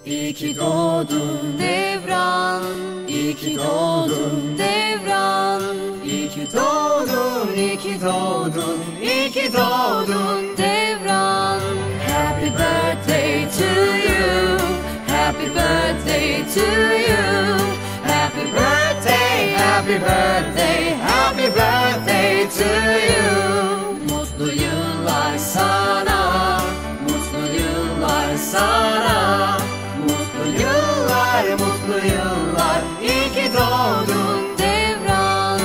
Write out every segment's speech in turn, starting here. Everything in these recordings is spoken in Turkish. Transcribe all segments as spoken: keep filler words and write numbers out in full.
İyi ki doğdun Devran, iyi ki doğdun Devran. İyi ki doğdun, iyi ki doğdun, iyi ki doğdun Devran. Happy birthday to you, happy birthday to you. Happy birthday, happy birthday, happy birthday to you. Mutlu yıllar sana, mutlu yıllar sana. Mutlu yıllar, mutlu yıllar, iyi ki doğdun Devran.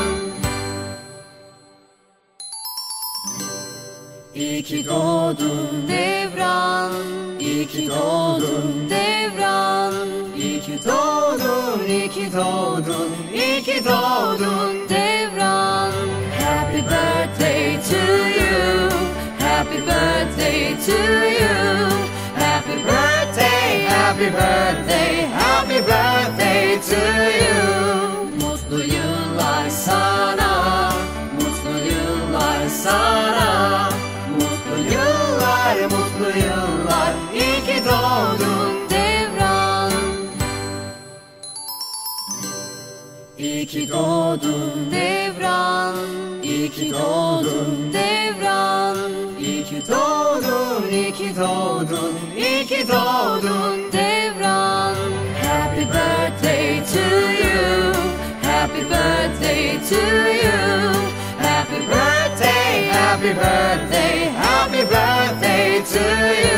İyi ki doğdun Devran, iyi ki doğdun Devran. İyi ki doğdun, iyi ki doğdun, iyi ki doğdun Devran. Happy birthday to you, happy birthday to you. Happy birthday, happy birthday, happy birthday to you. Mutlu yıllar sana, mutlu yıllar sana. Mutlu yıllar, mutlu yıllar, iyi ki doğdun Devran. İyi ki doğdun Devran, iyi ki doğdun Devran. İyi ki doğdun, iyi ki doğdun, iyi ki doğdun Devran. Happy birthday to you, happy birthday to you. Happy birthday, happy birthday, happy birthday to you.